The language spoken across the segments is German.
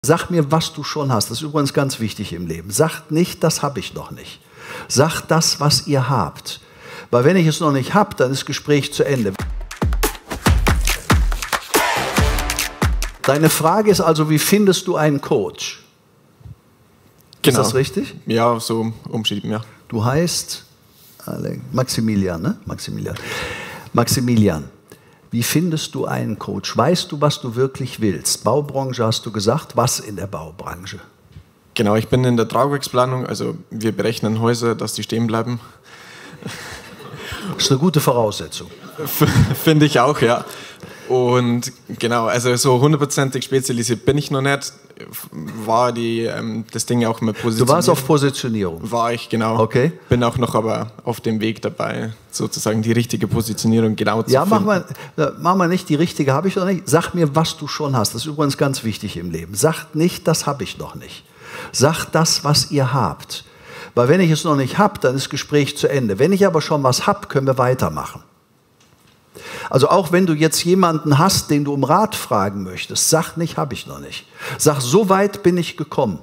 Sag mir, was du schon hast. Das ist übrigens ganz wichtig im Leben. Sagt nicht, das habe ich noch nicht. Sagt das, was ihr habt. Weil wenn ich es noch nicht habe, dann ist das Gespräch zu Ende. Deine Frage ist also, wie findest du einen Coach? Genau. Ist das richtig? Ja, so umschrieben, ja. Du heißt Maximilian, ne? Maximilian, wie findest du einen Coach? Weißt du, was du wirklich willst? Baubranche hast du gesagt. Was in der Baubranche? Genau, ich bin in der Tragwerksplanung, also wir berechnen Häuser, dass die stehen bleiben. Das ist eine gute Voraussetzung. Finde ich auch, ja. Und genau, also so 100%ig spezialisiert bin ich noch nicht. War das Ding auch mit Positionierung. Du warst auf Positionierung? War ich, genau. Okay. Bin auch noch aber auf dem Weg dabei, sozusagen die richtige Positionierung genau zu finden. Ja, mach mal nicht die richtige, habe ich noch nicht. Sag mir, was du schon hast. Das ist übrigens ganz wichtig im Leben. Sagt nicht, das habe ich noch nicht. Sagt das, was ihr habt. Weil wenn ich es noch nicht habe, dann ist das Gespräch zu Ende. Wenn ich aber schon was habe, können wir weitermachen. Also auch wenn du jetzt jemanden hast, den du um Rat fragen möchtest, sag nicht, habe ich noch nicht. Sag, so weit bin ich gekommen.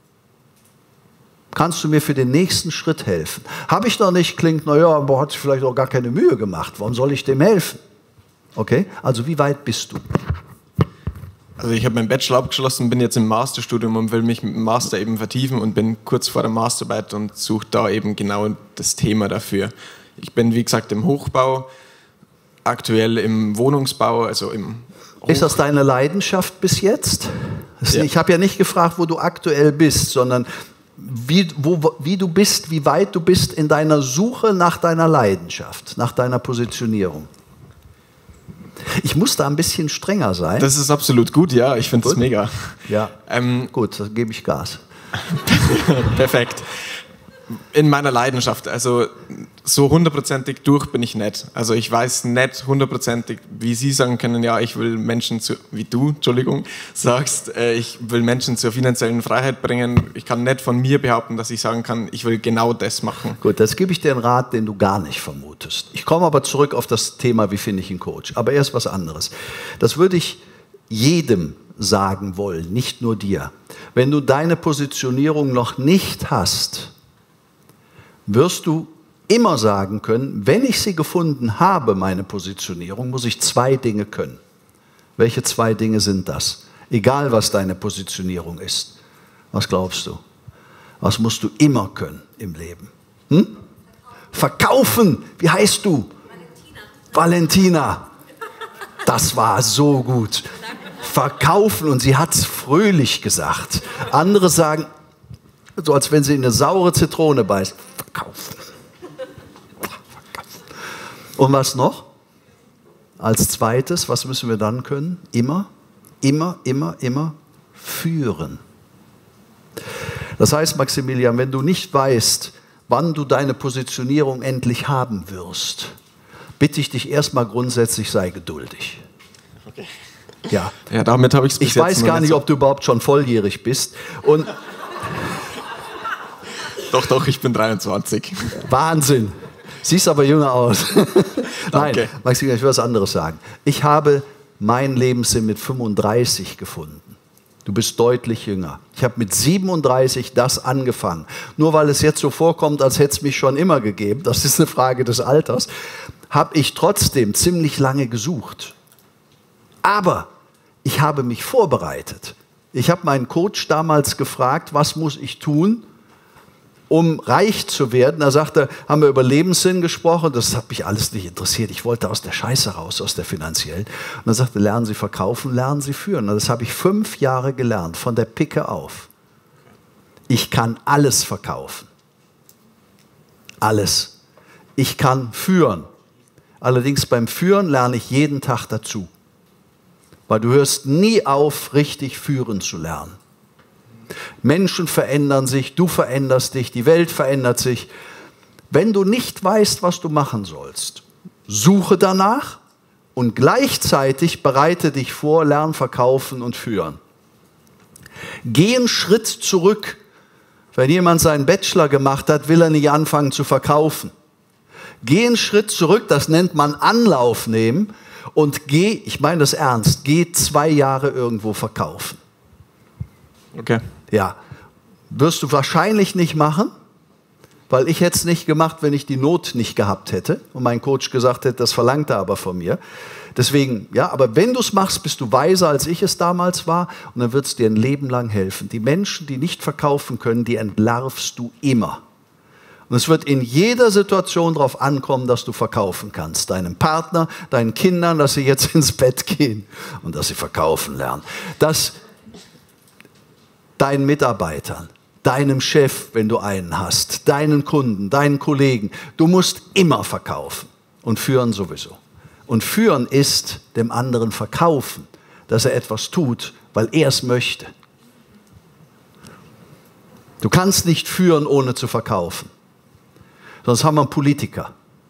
Kannst du mir für den nächsten Schritt helfen? Habe ich noch nicht, klingt, naja, aber hat sich vielleicht auch gar keine Mühe gemacht. Warum soll ich dem helfen? Okay, also wie weit bist du? Also ich habe meinen Bachelor abgeschlossen, bin jetzt im Masterstudium und will mich mit dem Master eben vertiefen und bin kurz vor der Masterarbeit und suche da eben genau das Thema dafür. Ich bin, wie gesagt, im Hochbau, aktuell im Wohnungsbau, also im Ist das deine Leidenschaft bis jetzt? Ja. Ich habe ja nicht gefragt, wo du aktuell bist, sondern wie du bist, wie weit du bist in deiner Suche nach deiner Leidenschaft, nach deiner Positionierung. Ich muss da ein bisschen strenger sein. Das ist absolut gut, ja, ich finde das mega. Ja, gut, dann gebe ich Gas. Perfekt. In meiner Leidenschaft, also so 100%ig durch bin ich nicht. Also ich weiß nicht 100%ig, wie Sie sagen können, ja, ich will Menschen sagst, ich will Menschen zur finanziellen Freiheit bringen. Ich kann nicht von mir behaupten, dass ich sagen kann, ich will genau das machen. Gut, jetzt gebe ich dir einen Rat, den du gar nicht vermutest. Ich komme aber zurück auf das Thema, wie finde ich einen Coach. Aber erst was anderes. Das würde ich jedem sagen wollen, nicht nur dir. Wenn du deine Positionierung noch nicht hast, wirst du immer sagen können, wenn ich sie gefunden habe, meine Positionierung, muss ich 2 Dinge können. Welche 2 Dinge sind das? Egal, was deine Positionierung ist. Was glaubst du? Was musst du immer können im Leben? Verkaufen! Wie heißt du? Valentina. Das war so gut. Verkaufen, und sie hat es fröhlich gesagt. Andere sagen, so als wenn sie in eine saure Zitrone beißt. Verkaufen. Und was noch? Als zweites, was müssen wir dann können? Immer führen. Das heißt, Maximilian, wenn du nicht weißt, wann du deine Positionierung endlich haben wirst, bitte ich dich erstmal grundsätzlich, sei geduldig. Okay. Ja, damit habe ich es bis jetzt. Ich weiß weiß gar nicht, ob du überhaupt schon volljährig bist. Und Doch, ich bin 23. Wahnsinn. Siehst aber jünger aus. Nein, okay. Maximilian, ich will was anderes sagen. Ich habe meinen Lebenssinn mit 35 gefunden. Du bist deutlich jünger. Ich habe mit 37 das angefangen. Nur weil es jetzt so vorkommt, als hätte es mich schon immer gegeben, das ist eine Frage des Alters, habe ich trotzdem ziemlich lange gesucht. Aber ich habe mich vorbereitet. Ich habe meinen Coach damals gefragt, was muss ich tun, um reich zu werden. Da sagte, haben wir über Lebenssinn gesprochen, das hat mich alles nicht interessiert. Ich wollte aus der Scheiße raus, aus der finanziellen. Und dann sagte, lernen Sie verkaufen, lernen Sie führen. Und das habe ich 5 Jahre gelernt, von der Picke auf. Ich kann alles verkaufen. Alles. Ich kann führen. Allerdings beim Führen lerne ich jeden Tag dazu. Weil du hörst nie auf, richtig führen zu lernen. Menschen verändern sich, du veränderst dich, die Welt verändert sich. Wenn du nicht weißt, was du machen sollst, suche danach und gleichzeitig bereite dich vor, lern verkaufen und führen. Geh einen Schritt zurück. Wenn jemand seinen Bachelor gemacht hat, will er nicht anfangen zu verkaufen. Geh einen Schritt zurück, das nennt man Anlauf nehmen. Und ich meine das ernst, geh 2 Jahre irgendwo verkaufen. Okay. Ja. Wirst du wahrscheinlich nicht machen, weil ich hätte es nicht gemacht, wenn ich die Not nicht gehabt hätte und mein Coach gesagt hätte, das verlangt er aber von mir. Deswegen, ja, aber wenn du es machst, bist du weiser, als ich es damals war und dann wird es dir ein Leben lang helfen. Die Menschen, die nicht verkaufen können, die entlarvst du immer. Und es wird in jeder Situation darauf ankommen, dass du verkaufen kannst. Deinem Partner, deinen Kindern, dass sie jetzt ins Bett gehen und dass sie verkaufen lernen. Dass deinen Mitarbeitern, deinem Chef, wenn du einen hast, deinen Kunden, deinen Kollegen. Du musst immer verkaufen und führen sowieso. Und führen ist dem anderen verkaufen, dass er etwas tut, weil er es möchte. Du kannst nicht führen, ohne zu verkaufen. Sonst haben wir einen Politiker.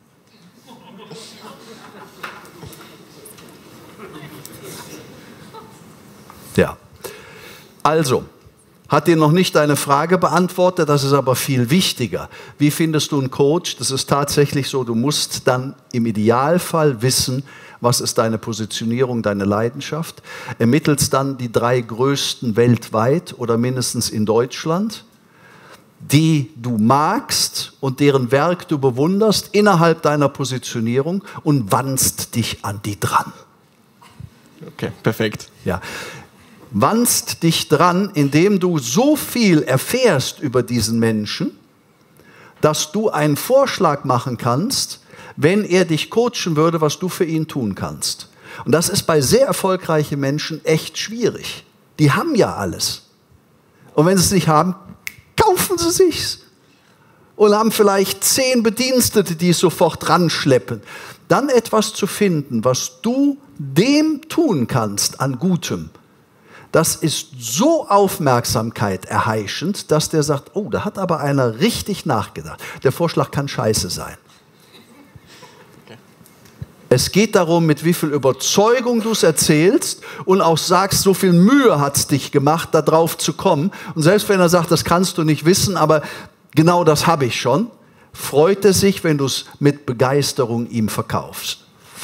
Ja. Also, hat dir noch nicht deine Frage beantwortet, das ist aber viel wichtiger. Wie findest du einen Coach? Das ist tatsächlich so, du musst dann im Idealfall wissen, was ist deine Positionierung, deine Leidenschaft. Ermittelst dann die 3 größten weltweit oder mindestens in Deutschland, die du magst und deren Werk du bewunderst innerhalb deiner Positionierung und wandst dich an die dran. Okay, perfekt. Ja. Wandst dich dran, indem du so viel erfährst über diesen Menschen, dass du einen Vorschlag machen kannst, wenn er dich coachen würde, was du für ihn tun kannst. Und das ist bei sehr erfolgreichen Menschen echt schwierig. Die haben ja alles. Und wenn sie es nicht haben, kaufen sie sich's. Und haben vielleicht 10 Bedienstete, die es sofort ranschleppen. Dann etwas zu finden, was du dem tun kannst an Gutem, das ist so Aufmerksamkeit erheischend, dass der sagt, oh, da hat aber einer richtig nachgedacht. Der Vorschlag kann scheiße sein. Okay. Es geht darum, mit wie viel Überzeugung du es erzählst und auch sagst, so viel Mühe hat es dich gemacht, da drauf zu kommen. Und selbst wenn er sagt, das kannst du nicht wissen, aber genau das habe ich schon, freut er sich, wenn du es mit Begeisterung ihm verkaufst.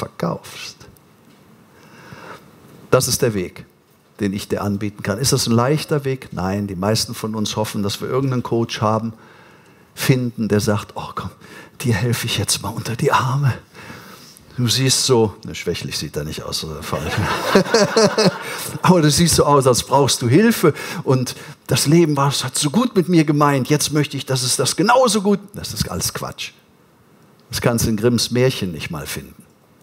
Das ist der Weg, den ich dir anbieten kann. Ist das ein leichter Weg? Nein, die meisten von uns hoffen, dass wir irgendeinen Coach haben, finden, der sagt, oh komm, dir helfe ich jetzt mal unter die Arme. Du siehst so, schwächlich sieht er nicht aus, oder falsch. Aber du siehst so aus, als brauchst du Hilfe und das Leben hat so gut mit mir gemeint, jetzt möchte ich, dass es das genauso gut, das ist alles Quatsch. Das kannst du in Grimms Märchen nicht mal finden.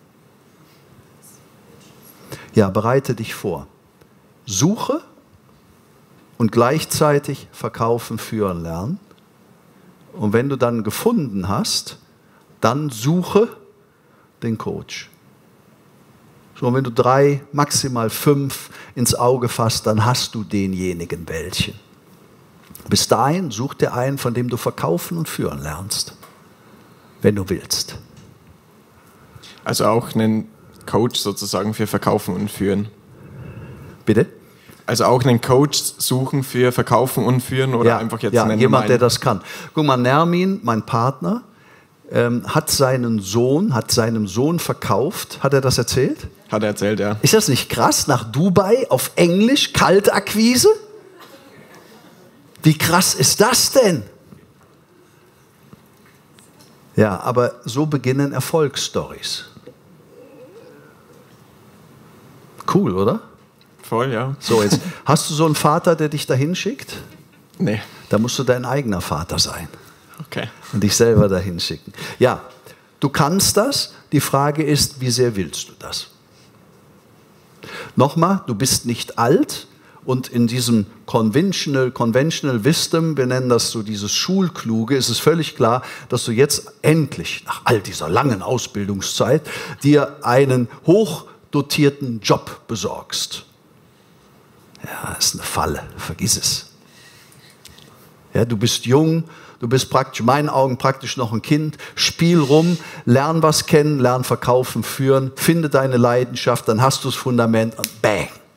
Ja, bereite dich vor. Suche und gleichzeitig verkaufen, führen lernen. Und wenn du dann gefunden hast, dann suche den Coach. So, und wenn du 3, maximal 5 ins Auge fasst, dann hast du denjenigen welchen. Bis dahin such dir einen, von dem du verkaufen und führen lernst, wenn du willst. Also auch einen Coach sozusagen für Verkaufen und Führen. Bitte? Also auch einen Coach suchen für Verkaufen und Führen oder einfach jetzt einen jemand, der das kann. Guck mal, Nermin, mein Partner, hat seinem Sohn verkauft. Hat er das erzählt? Hat er erzählt, ja. Ist das nicht krass? Nach Dubai auf Englisch, Kaltakquise? Wie krass ist das denn? Ja, aber so beginnen Erfolgsstories. Cool, oder? Voll, ja. So, jetzt hast du so einen Vater, der dich dahin schickt? Nee. Da musst du dein eigener Vater sein. Okay. Und dich selber dahin schicken. Ja, du kannst das. Die Frage ist, wie sehr willst du das? Nochmal, du bist nicht alt und in diesem Conventional Wisdom, wir nennen das so dieses Schulkluge, ist es völlig klar, dass du jetzt endlich, nach all dieser langen Ausbildungszeit, dir einen hochdotierten Job besorgst. Ja, das ist eine Falle, vergiss es. Ja, du bist jung, du bist praktisch, in meinen Augen praktisch noch ein Kind, spiel rum, lern was kennen, lern verkaufen, führen, finde deine Leidenschaft, dann hast du das Fundament und bang,